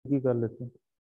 की कर लेते हैं।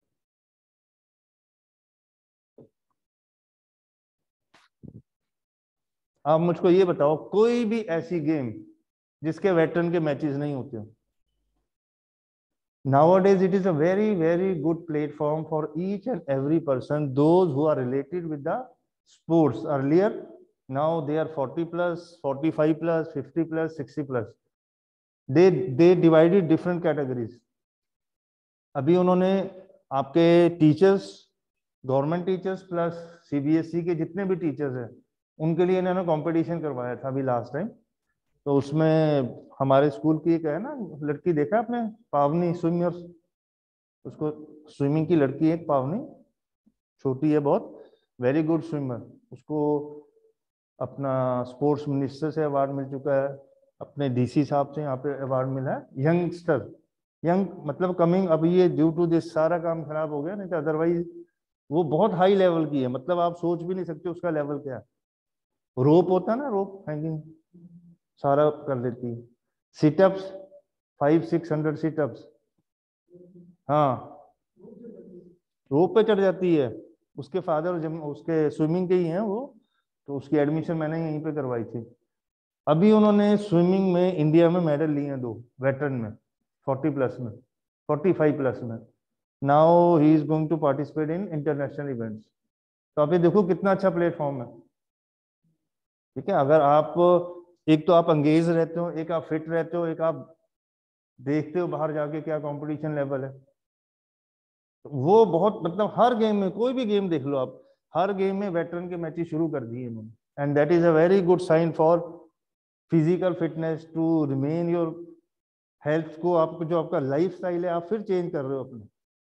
आप मुझको ये बताओ कोई भी ऐसी गेम जिसके वेटरन के मैचेस नहीं होते हो। Nowadays, it is a very, very good platform for each and every person, those who are related with the sports. Earlier, now they are 40 plus, 45 plus, 50 plus, 60 plus. They divided different categories. अभी उन्होंने आपके teachers, government teachers plus CBSE के जितने भी teachers हैं उनके लिए इन्होंने कंपटीशन करवाया था अभी लास्ट टाइम। तो उसमें हमारे स्कूल की एक है ना लड़की, देखा आपने, पावनी स्विमर, उसको स्विमिंग की लड़की है एक पावनी, छोटी है बहुत, वेरी गुड स्विमर। उसको अपना स्पोर्ट्स मिनिस्टर से अवार्ड मिल चुका है, अपने डीसी साहब से यहाँ पे अवार्ड मिला है। यंगस्टर, यंग मतलब कमिंग, अब ये ड्यू टू दिस सारा काम खराब हो गया, नहीं तो अदरवाइज वो बहुत हाई लेवल की है, मतलब आप सोच भी नहीं सकते उसका लेवल क्या है। रोप होता है ना, रोप हैंगिंग, सारा कर लेती है। सिटअप्स, 500-600 सिटअप्स, हाँ रोप पे चढ़ जाती है। उसके फादर जब उसके स्विमिंग के ही हैं वो, तो उसकी एडमिशन मैंने यहीं पे करवाई थी। अभी उन्होंने स्विमिंग में इंडिया में मेडल लिए हैं 2, वेटरन में, 40 प्लस में, 45 प्लस में। Now he is going to participate in international events. तो आप ये देखो कितना अच्छा प्लेटफॉर्म है। ठीक है, अगर आप, एक तो आप अंगेज रहते हो, एक आप फिट रहते हो, एक आप देखते हो बाहर जाके क्या कंपटीशन लेवल है। वो बहुत, मतलब हर गेम में, कोई भी गेम देख लो आप, हर गेम में वेटरन के मैचेस शुरू कर दिए इन्होंने, and that is a very good sign for physical fitness to remain your health को, आपको जो आपका लाइफ स्टाइल है आप फिर चेंज कर रहे हो अपने।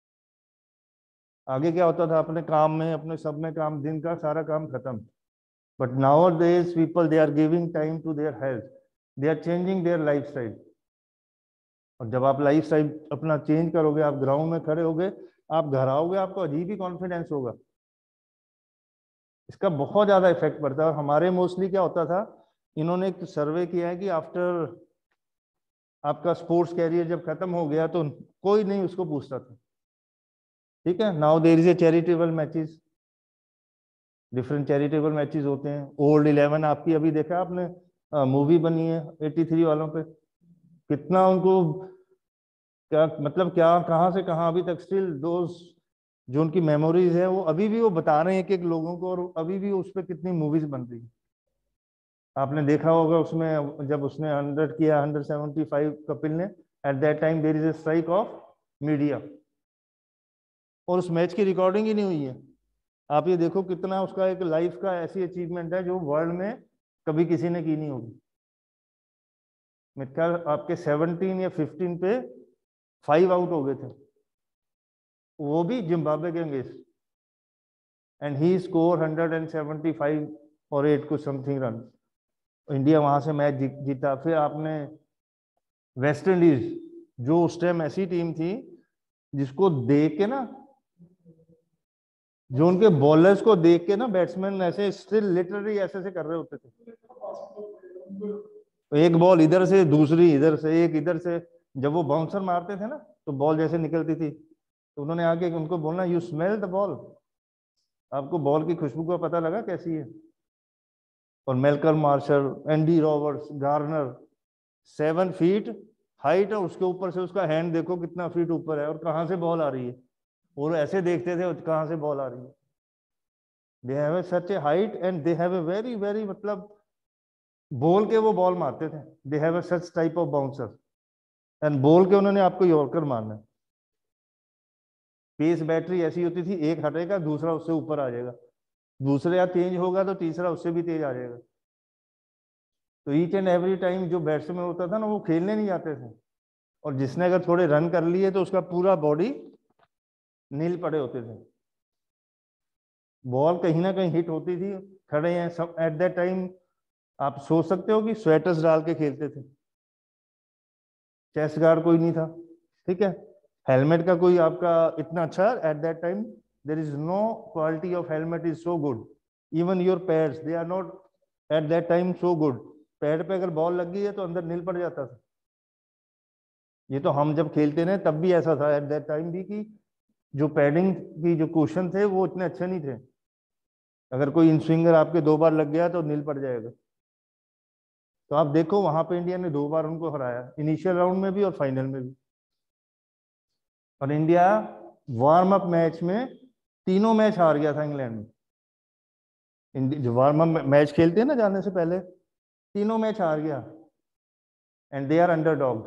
आगे क्या होता था, अपने काम में, अपने सब में काम, दिन का सारा काम खत्म। But nowadays people they are giving time to their health, they are changing their lifestyle. और जब आप लाइफ स्टाइल अपना चेंज करोगे, आप ग्राउंड में खड़े होगे, आप घर आओगे, आपको अजीब ही कॉन्फिडेंस होगा। इसका बहुत ज्यादा इफेक्ट पड़ता है। हमारे मोस्टली क्या होता था, इन्होंने एक सर्वे किया है कि आफ्टर आपका स्पोर्ट्स कैरियर जब खत्म हो गया तो कोई नहीं उसको पूछता था। ठीक है, now there is a charitable matches, different charitable matches होते हैं। ओल्ड 11 आपकी अभी देखा आपने, मूवी बनी है 83 वालों पे, कितना उनको, क्या मतलब, क्या कहाँ से कहाँ अभी तक स्टिल दोस्त, जो उनकी मेमोरीज है वो अभी भी वो बता रहे हैं एक एक लोगों को, और अभी भी उस पर कितनी मूवीज बन रही है। आपने देखा होगा उसमें जब उसने 100 किया, 175 कपिल ने, at that time there is a strike of media, और उस मैच की रिकॉर्डिंग ही नहीं हुई है। आप ये देखो कितना उसका एक लाइफ का ऐसी अचीवमेंट है जो वर्ल्ड में कभी किसी ने की नहीं होगी। मेरे ख्याल आपके 17 या 15 पे 5 आउट हो गए थे, वो भी जिम्बाब्वे के अगेंस्ट, एंड ही स्कोर 175 और 8 कुछ समथिंग रन। इंडिया वहां से मैच जीता। फिर आपने वेस्ट इंडीज, जो उस टाइम ऐसी टीम थी जिसको देख के ना, जो उनके बॉलर्स को देख के ना बैट्समैन ऐसे स्टिल लिटरली ऐसे ऐसे कर रहे होते थे। तो एक बॉल इधर से, दूसरी इधर से, एक इधर से, जब वो बाउंसर मारते थे ना तो बॉल जैसे निकलती थी, तो उन्होंने आके उनको बोलना, यू स्मेल द बॉल, आपको बॉल की खुशबू का पता लगा कैसी है। और Malcolm Marshall, Andy Roberts, Garner, 7 feet height है, उसके ऊपर से उसका हैंड देखो कितना फीट ऊपर है, और कहाँ से बॉल आ रही है, और ऐसे देखते थे कहाँ से बॉल आ रही है। They have such a height and they have a very very, मतलब बोल के वो बॉल मारते थे। They have such type of bouncer, and बोल के उन्होंने आपको यॉर्कर मारना है। पेस बैटरी ऐसी होती थी, एक हटेगा दूसरा उससे ऊपर आ जाएगा, दूसरे या तेज होगा तो तीसरा उससे भी तेज आ जाएगा। तो ईच एंड एवरी टाइम जो बैट्समैन होता था ना वो खेलने नहीं जाते थे, और जिसने अगर थोड़े रन कर लिए तो उसका पूरा बॉडी नील पड़े होते थे। बॉल कहीं ना कहीं हिट होती थी, खड़े हैं सब एट दैट टाइम। आप सोच सकते हो कि स्वेटर्स डाल के खेलते थे, चेस्ट गार्ड कोई नहीं था। ठीक है, हेलमेट का कोई आपका इतना अच्छा, at that time there is no quality of helmet is so good, even your pads they are not at that time so good. Pad पे अगर बॉल लग गई है तो अंदर नील पड़ जाता था। ये तो हम जब खेलते रहे तब भी ऐसा था एट दैट टाइम भी, कि जो पैडिंग की जो क्वेश्चन थे वो इतने अच्छे नहीं थे। अगर कोई इन स्विंगर आपके 2 बार लग गया तो नील पड़ जाएगा। तो आप देखो वहां पे इंडिया ने 2 बार उनको हराया, इनिशियल राउंड में भी और फाइनल में भी। और इंडिया वार्म अप मैच में तीनों मैच हार गया था इंग्लैंड में। जो वार्म अप मैच खेलते हैं ना जाने से पहले, तीनों मैच हार गया। And they are underdogs.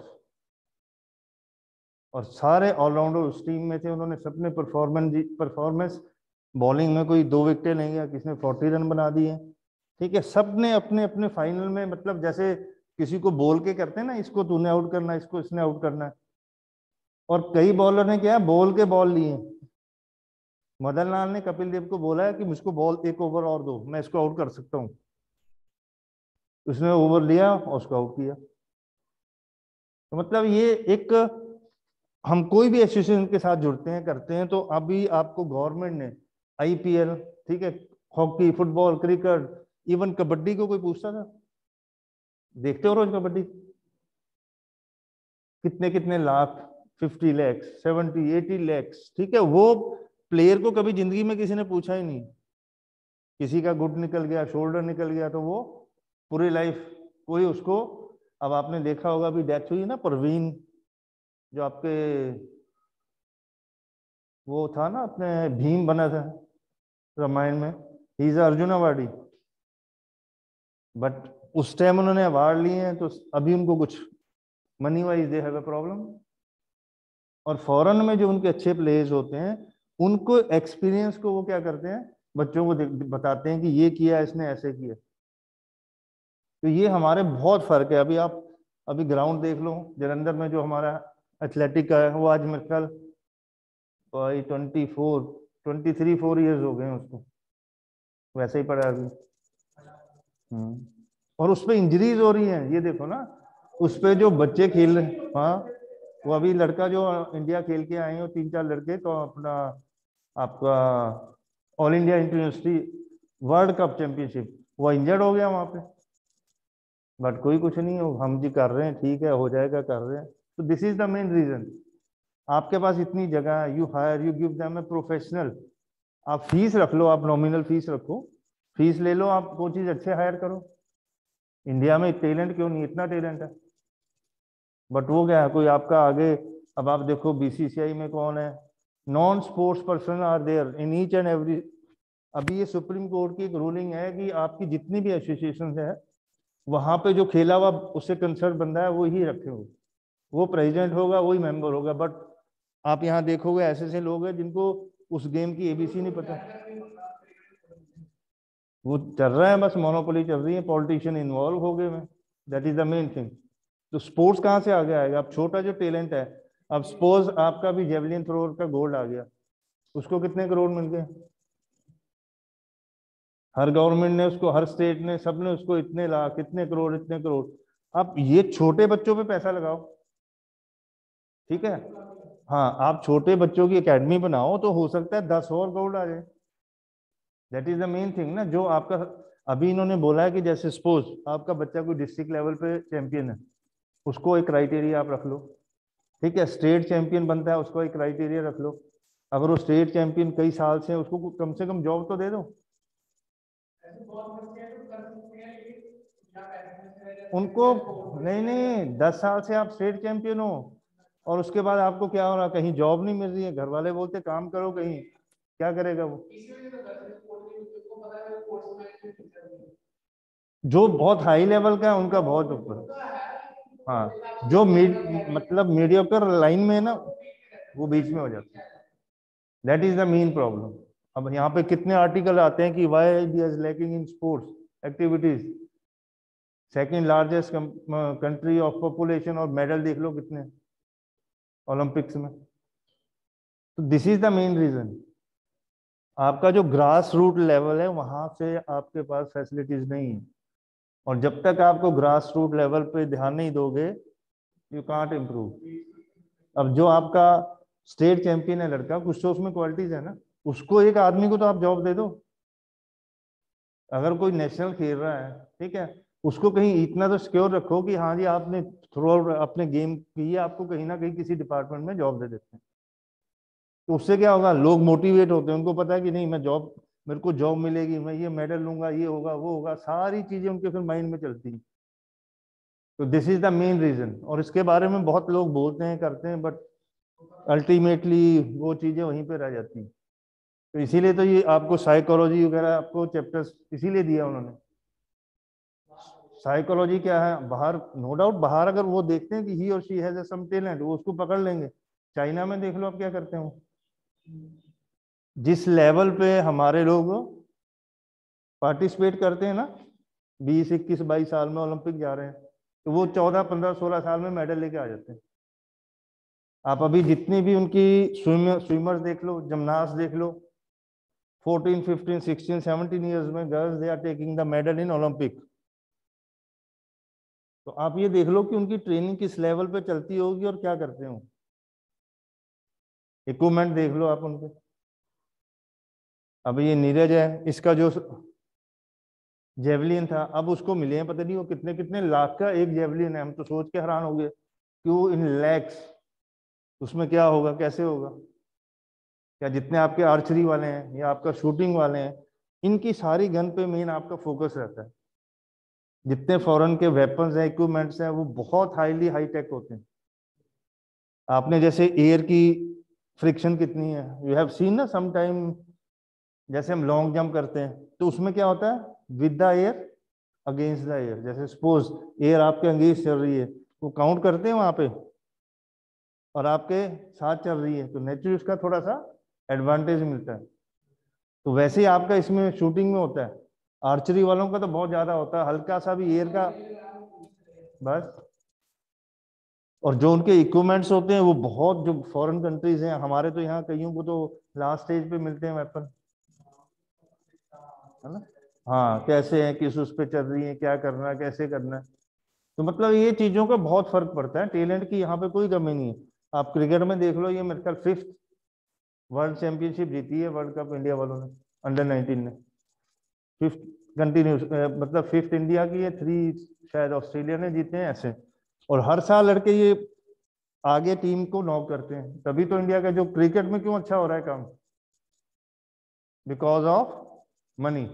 और सारे ऑलराउंडर उस टीम में थे, उन्होंने सबने परफॉर्मेंस बॉलिंग में कोई 2 विकेटें नहीं गया, किसी ने 40 रन बना दिए। ठीक है, सबने अपने अपने फाइनल में, मतलब जैसे किसी को बोल के करते हैं ना, इसको तूने आउट करना है, इसको इसने आउट करना है। और कई बॉलर ने क्या बोल के बॉल लिए। मदन लाल ने कपिल देव को बोला है कि मुझको बॉल 1 ओवर और दो, मैं इसको आउट कर सकता हूँ। उसने ओवर लिया और उसको आउट किया। तो मतलब ये एक, हम कोई भी एसोसिएशन के साथ जुड़ते हैं करते हैं, तो अभी आपको गवर्नमेंट ने आईपीएल, ठीक है, hockey, football, cricket, even kabaddi को कोई पूछता था? देखते हो रोज कबड्डी? कितने कितने लाख, 50 लाख, 70-80 लाख, ठीक है। वो प्लेयर को कभी जिंदगी में किसी ने पूछा ही नहीं। किसी का गुट निकल गया, शोल्डर निकल गया, तो वो पूरी लाइफ कोई उसको, अब आपने देखा होगा अभी डेथ हुई ना परवीन, जो आपके वो था ना, अपने भीम बना था रामायण में, he is Arjun awardee. But उस टाइम उन्होंने अवार्ड लिए हैं, तो अभी उनको कुछ money wise they have a problem. और फॉरेन में जो उनके अच्छे प्लेयर्स होते हैं, उनको एक्सपीरियंस को वो क्या करते हैं, बच्चों को बताते हैं कि ये किया इसने, ऐसे किया। तो ये हमारे बहुत फर्क है। अभी आप अभी ग्राउंड देख लो जलंधर में, जो हमारा एथलेटिक का है, वो आज मेरे ख्याल भाई 23-4 ईयर्स हो गए हैं उसको, वैसे ही पड़ा है अभी। और उस पे इंजरीज हो रही हैं, ये देखो ना, उस पे जो बच्चे खेल रहे, हाँ, वो अभी लड़का जो इंडिया खेल के आए हैं, 3-4 लड़के, तो अपना आपका all India university world cup championship, वो इंजर्ड हो गया वहां पे। बट कोई कुछ नहीं हो, हम जी कर रहे हैं, ठीक है हो जाएगा, कर रहे हैं। तो this is the main reason. आपके पास इतनी जगह है, you hire, you give them a professional. आप फीस रख लो, आप नॉमिनल फीस रखो, फीस ले लो, आप कोचिज अच्छे हायर करो। इंडिया में टैलेंट क्यों नहीं, इतना टैलेंट है। बट वो क्या है, कोई आपका आगे, अब आप देखो बीसीसीआई में कौन है, non sports person are there in each and every. अभी ये सुप्रीम कोर्ट की एक रूलिंग है कि आपकी जितनी भी एसोसिएशन है, वहां पे जो खेला हुआ उससे कंसर्न बंदा है वो ही रखे हो, वो प्रेसिडेंट होगा, वही मेंबर होगा। बट आप यहाँ देखोगे ऐसे ऐसे लोग हैं जिनको उस गेम की एबीसी नहीं पता। वो चल रहा है, बस मोनोपोली चल रही है, पॉलिटिशियन इन्वॉल्व हो गए में। That is the main thing. तो स्पोर्ट्स कहाँ से आगे आएगा? अब छोटा जो टैलेंट है, अब सपोज आपका भी जेवलिन थ्रोअर का गोल्ड आ गया, उसको कितने करोड़ मिल गए? हर गवर्नमेंट ने उसको, हर स्टेट ने, सबने उसको इतने लाख, इतने करोड़, इतने करोड़। आप ये छोटे बच्चों पे पैसा लगाओ, ठीक है, हाँ, आप छोटे बच्चों की एकेडमी बनाओ तो हो सकता है 10 और गोल्ड आ जाए। That is the main thing ना, जो आपका अभी इन्होंने बोला है कि जैसे सपोज आपका बच्चा कोई डिस्ट्रिक्ट लेवल पे चैंपियन है, उसको एक क्राइटेरिया आप रख लो, ठीक है। स्टेट चैंपियन बनता है, उसको एक क्राइटेरिया रख लो। अगर वो स्टेट चैंपियन कई साल से, उसको कम से कम जॉब तो दे दो। उनको नहीं नहीं, 10 साल से आप स्टेट चैंपियन हो, और उसके बाद आपको क्या हो रहा, कहीं जॉब नहीं मिल रही है, घर वाले बोलते काम करो कहीं, क्या करेगा वो? जो बहुत हाई लेवल का है उनका बहुत ऊपर। हाँ, जो मतलब मीडियोकर लाइन में है ना, वो बीच में हो जाता है। That is the main problem. अब यहाँ पे कितने आर्टिकल आते हैं कि why India is lacking in sports activities, second largest country of population, और मेडल देख लो कितने ओलंपिक्स में। तो this is the main reason. आपका जो ग्रास रूट लेवल है, वहां से आपके पास फैसिलिटीज नहीं है। और जब तक आपको ग्रास रूट लेवल पे ध्यान नहीं दोगे, यू कांट इम्प्रूव। अब जो आपका स्टेट चैंपियन है लड़का, कुछ तो उसमें क्वालिटीज है ना, उसको एक आदमी को तो आप जॉब दे दो। अगर कोई नेशनल खेल रहा है, ठीक है, उसको कहीं इतना तो सिक्योर रखो कि हाँ जी आपने थ्रू आउट अपने गेम की है, आपको कहीं ना कहीं किसी डिपार्टमेंट में जॉब दे देते हैं। तो उससे क्या होगा, लोग मोटिवेट होते हैं, उनको पता है कि नहीं मैं जॉब, मेरे को जॉब मिलेगी, मैं ये मेडल लूंगा, ये होगा वो होगा, सारी चीजें उनके फिर माइंड में चलती हैं। तो this is the main reason. और इसके बारे में बहुत लोग बोलते हैं करते हैं, बट अल्टीमेटली वो चीजें वहीं पे रह जाती हैं। तो इसीलिए तो ये आपको साइकोलॉजी वगैरह आपको चैप्टर्स इसीलिए दिया उन्होंने। साइकोलॉजी क्या है, बाहर नो डाउट, बाहर अगर वो देखते हैं कि ही और शी हैज सम टैलेंट, वो उसको पकड़ लेंगे। चाइना में देख लो आप क्या करते हो, जिस लेवल पे हमारे लोग पार्टिसिपेट करते हैं ना, 20 21 22 साल में ओलंपिक जा रहे हैं, तो वो 14 15 16 साल में मेडल लेके आ जाते हैं। आप अभी जितनी भी उनकी स्विमर्स देख लो, जिमनास्ट देख लो, 14 15 16 17 ईयर्स में girls they are taking the medal in Olympic. तो आप ये देख लो कि उनकी ट्रेनिंग किस लेवल पे चलती होगी और क्या करते हो। इक्विपमेंट देख लो आप उनके। अब ये नीरज है, इसका जो जेवलिन था, अब उसको मिले हैं पता नहीं वो कितने कितने लाख का एक जेवलिन है। हम तो सोच के हैरान हो गए कि वो इन लैक्स, उसमें क्या होगा, कैसे होगा। या जितने आपके आर्चरी वाले हैं या आपका शूटिंग वाले हैं, इनकी सारी गन पे मेन आपका फोकस रहता है। जितने फॉरेन के वेपन्स हैं, इक्विपमेंट्स हैं, वो बहुत हाईली हाई टेक होते हैं। आपने जैसे एयर की फ्रिक्शन कितनी है, यू हैव सीन ना सम टाइम, जैसे हम लॉन्ग जंप करते हैं तो उसमें क्या होता है, with the air against the air, जैसे सपोज एयर आपके अगेंस्ट चल रही है, वो काउंट करते हैं वहां पे, और आपके साथ चल रही है तो नेचुरली उसका थोड़ा सा एडवांटेज मिलता है। तो वैसे ही आपका इसमें शूटिंग में होता है। आर्चरी वालों का तो बहुत ज्यादा होता है, हल्का सा भी एयर का बस। और जो उनके इक्विपमेंट्स होते हैं वो बहुत, जो फॉरेन कंट्रीज हैं, हमारे तो यहाँ कईयों को तो लास्ट स्टेज पे मिलते हैं वेपन, है ना। हाँ कैसे है, किस उस पे चल रही है, क्या करना है, कैसे करना है। तो मतलब ये चीजों का बहुत फर्क पड़ता है, टैलेंट की यहाँ पे कोई कमी नहीं है। आप क्रिकेट में देख लो, ये मेरे ख्याल 5th वर्ल्ड चैंपियनशिप जीती है, वर्ल्ड कप इंडिया वालों ने, अंडर 19 ने। 5th कंटिन्यूस, मतलब 5th इंडिया की है, 3 शायद ऑस्ट्रेलिया ने जीते हैं ऐसे। और हर साल लड़के ये आगे टीम को नॉक करते हैं, तभी तो इंडिया का जो क्रिकेट में क्यों अच्छा हो रहा है काम, बिकॉज ऑफ मनी।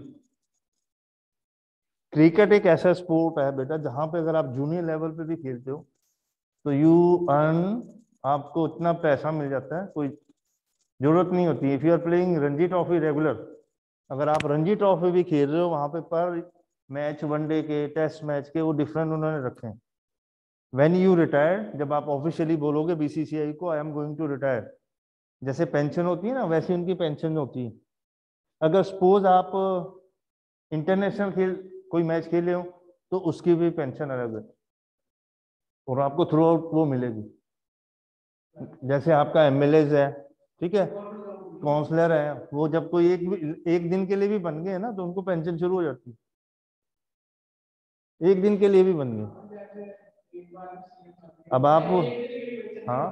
क्रिकेट एक ऐसा स्पोर्ट है बेटा जहां पे अगर आप जूनियर लेवल पे भी खेलते हो तो यू अर्न, आपको इतना पैसा मिल जाता है, कोई जरूरत नहीं होती। If you are playing Ranji trophy regular, अगर आप रणजी ट्रॉफी भी खेल रहे हो, वहां पे पर मैच, वनडे के, टेस्ट मैच के, वो डिफरेंट उन्होंने रखे हैं। व्हेन यू रिटायर, जब आप ऑफिशियली बोलोगे बीसीसीआई को I am going to retire, जैसे पेंशन होती है ना वैसे उनकी पेंशन होती है। अगर सपोज आप इंटरनेशनल खेल, कोई मैच खेले हो, तो उसकी भी पेंशन अलग है, और आपको थ्रू आउट वो मिलेगी। जैसे आपका एमएलए है, ठीक है, काउंसलर है, वो जब कोई एक दिन के लिए भी बन गए ना तो उनको पेंशन शुरू हो जाती है, एक दिन के लिए भी बन गए। अब आप, हाँ,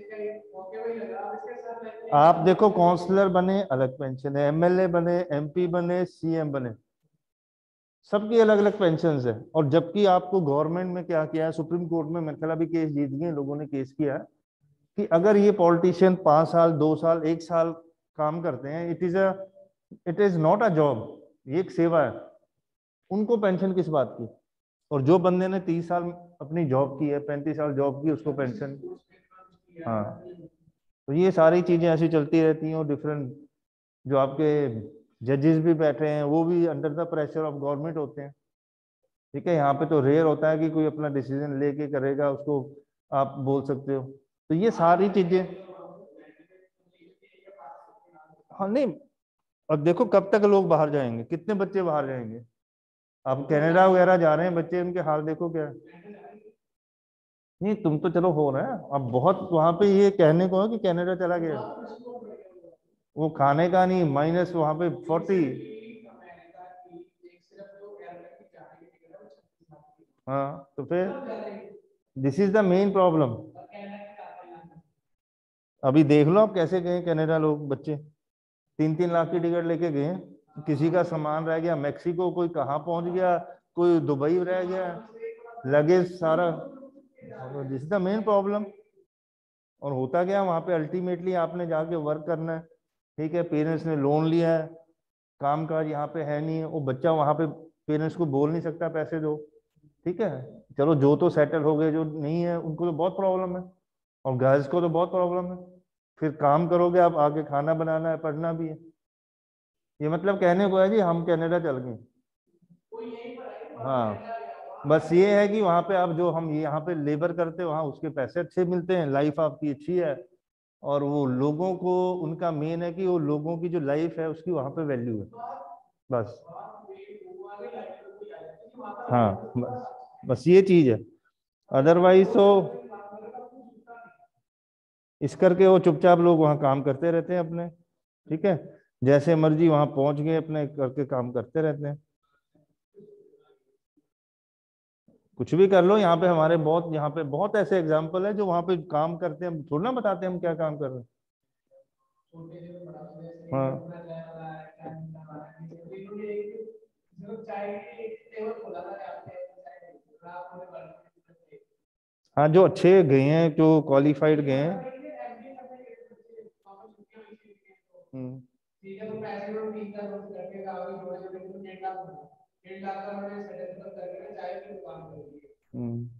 आप देखो काउंसलर बने अलग पेंशन है, एमएलए बने, एमपी बने, सीएम बने, सबकी अलग अलग पेंशन है। और जबकि आपको गवर्नमेंट में क्या किया है, सुप्रीम कोर्ट में मेरे ख्याल अभी केस जीत गए लोगों ने, केस किया है कि अगर ये पॉलिटिशियन 5 साल 2 साल 1 साल काम करते हैं, it is not a job, ये एक सेवा है, उनको पेंशन किस बात की। और जो बंदे ने 30 साल अपनी जॉब की है, 35 साल जॉब की, उसको पेंशन। हाँ, तो ये सारी चीजें ऐसी चलती रहती हैं। और डिफरेंट जो आपके जजेस भी बैठे हैं वो भी under the pressure of government होते हैं, ठीक है। यहाँ पे तो रेयर होता है कि कोई अपना डिसीजन लेके करेगा, उसको आप बोल सकते हो। तो ये सारी चीजें, हाँ नहीं, और देखो कब तक लोग बाहर जाएंगे, कितने बच्चे बाहर जाएंगे। आप कनाडा वगैरह जा रहे हैं बच्चे, उनके हाल देखो क्या है। नहीं तुम तो चलो हो रहा है, अब बहुत वहां पे ये कहने को है कि कनाडा चला गया, वो खाने का नहीं, माइनस वहां पे 40। हाँ तो फिर this is the main problem. अभी देख लो आप कैसे गए कनाडा लोग, बच्चे 3 3 लाख की टिकट लेके गए, किसी का सामान रह गया, मैक्सिको कोई कहाँ पहुंच गया, कोई दुबई रह गया, लगेज सारा, this is the main problem. और होता क्या, वहां पे अल्टीमेटली आपने जाके वर्क करना है, ठीक है, पेरेंट्स ने लोन लिया है, काम काज यहाँ पे है नहीं है, वो बच्चा वहां पे पेरेंट्स को बोल नहीं सकता पैसे दो, ठीक है। चलो जो तो सेटल हो गए, जो नहीं है उनको तो बहुत प्रॉब्लम है, और गर्ल्स को तो बहुत प्रॉब्लम है। फिर काम करोगे आप, आगे खाना बनाना है, पढ़ना भी है। ये मतलब कहने को है जी हम कनाडा चल गए। हाँ, बस ये है कि वहां पे आप जो हम यहाँ पे लेबर करते हैं, वहाँ उसके पैसे अच्छे मिलते हैं, लाइफ आपकी अच्छी है, और वो लोगों को, उनका मेन है कि वो लोगों की जो लाइफ है उसकी वहां पे वैल्यू है, बस। हाँ, बस ये चीज है। अदरवाइज तो इस करके वो चुपचाप लोग वहाँ काम करते रहते हैं अपने, ठीक है, जैसे मर्जी वहां पहुंच गए, अपने करके काम करते रहते हैं। कुछ भी कर लो, यहाँ पे हमारे बहुत, यहाँ पे बहुत ऐसे एग्जाम्पल है जो वहां पे काम करते हैं, हम थोड़ा ना बताते हैं हम क्या काम कर रहे हैं। हाँ, हाँ, जो अच्छे गए हैं, जो क्वालिफाइड गए हैं। हम्म। हम्म।